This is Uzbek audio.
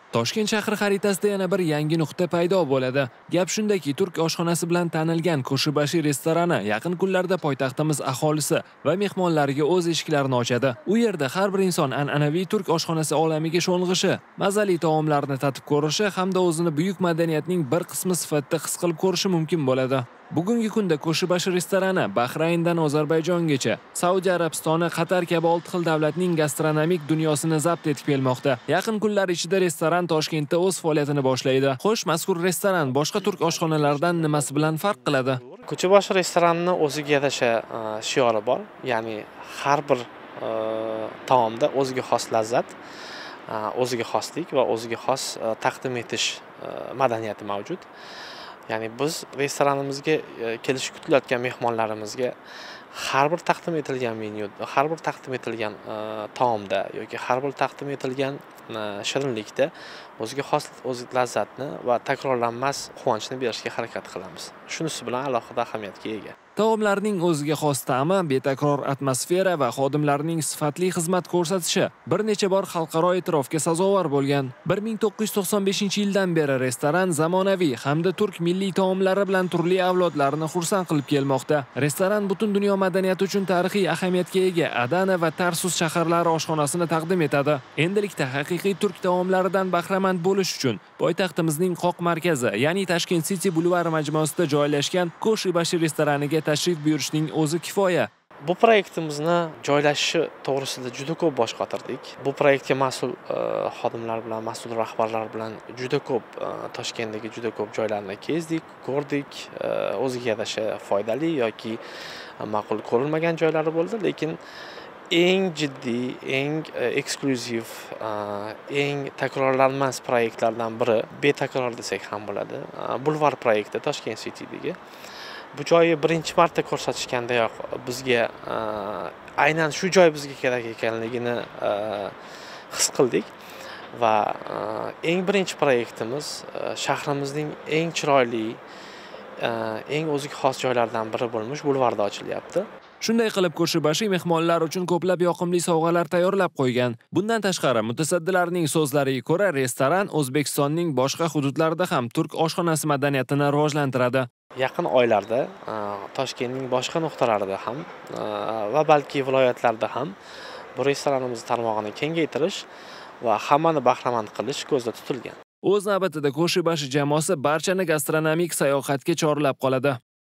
Toshkent shahri xaritasida yana bir yangi nuqta paydo bo'ladi. Gap shundaki, turk oshxonasi bilan tanilgan Koshibashi restorani yaqin kunlarda poytaxtimiz aholisi va mehmonlariga o'z eshiklarini ochadi. U yerda har bir inson an'anaviy turk oshxonasi olamiga sho'ng'ishi, mazali taomlarni tatib ko'rishi hamda o'zini buyuk madaniyatning bir qismi sifatida his qilib ko'rishi mumkin bo'ladi. Bugungi kunda Koshibashi restorani Bahrayndan Ozarbayjongacha, Saudiya Arabistoni, Qatar kabi 6 xil davlatning gastronomik dunyosini zabt etib kelmoqda. Yaqin kunlar ichida restoran Toshkentda o'z faoliyatini boshlaydi. Xo'sh, mazkur restoran boshqa turk oshxonalaridan nimasi bilan farq qiladi? Koshibashi restoranining o'ziga yarasha shiori bor. Ya'ni har bir taomda o'ziga xos lazzat, o'ziga xoslik va o'ziga xos taqdim etish madaniyati mavjud. Ya'ni biz restoranimizga kelishi kutilayotgan mehmonlarimizga har bir taqdim etilgan menyu, har bir taqdim etilgan taomda yoki har bir taqdim etilgan shirinlikda o'ziga xos lazzatni va takrorlanmas quvonchni berishga harakat qilamiz. Shunisi bilan alohida ahamiyatga ega. Taomlarning o'ziga xos ta'mi, betakror atmosfera va xodimlarning sifatli xizmat ko'rsatishi bir necha bor xalqaro e'tirofga sazovor bo'lgan. 1995-yildan beri restoran zamonaviy hamda turk milliy taomlari bilan turli avlodlarni xursand qilib kelmoqda. Restoran butun dunyo madaniyati uchun tarixiy ahamiyatga ega Adana va Tarsus shaharlari oshxonasini taqdim etadi. Endilikda haqiqiy turk taomlaridan bahramand bo'lish uchun poytaxtimizning qoq markazi, ya'ni Tashkent City Boulevard majmuasida joylashgan Koshibashi restoraniga tashrif buyurishning o'zi kifoya. Bu proyektimizni joylashishi to'g'risida juda ko'p bosh qotirdik. Bu proyektga mas'ul xodimlar bilan, mas'ul rahbarlar bilan juda ko'p Toshkentdagi juda ko'p joylarni kezdik, ko'rdik. O'ziga yarasha foydali yoki ma'qul ko'rilmagan joylari bo'ldi, lekin eng jiddiy, eng eksklyuziv, eng takrorlanmas proyektlardan biri, betakror desak ham bo'ladi, Bulvar proyekti Toshkent City'dagi. Bu joyi birinchi marta ko'rsatishgandayoq bizga aynan shu joy bizga kerak ekanligini his qildik va eng birinchi proyektimiz shahrimizning eng chiroyli, eng o'ziga xos joylaridan biri bo'lmish Bulvarda ochilyapti. Shunday qilib, Koshibashi mehmonlar uchun ko'plab yoqimli sovg'alar tayyorlab qo'ygan. Bundan tashqari, mutasaddilarning so'zlariga ko'ra, restoran O'zbekistonning boshqa hududlarida ham turk oshxonasi madaniyatini rivojlantiradi. Yaqin oylarda Toshkentning boshqa nuqtalarida ham va balki viloyatlarda ham bu restoranimiz tarmog'ini kengaytirish va hammani bahramand qilish ko'zda tutilgan. O'z navbatida Koshibashi jamoasi barchani gastronomik sayohatga chorlab qoladi.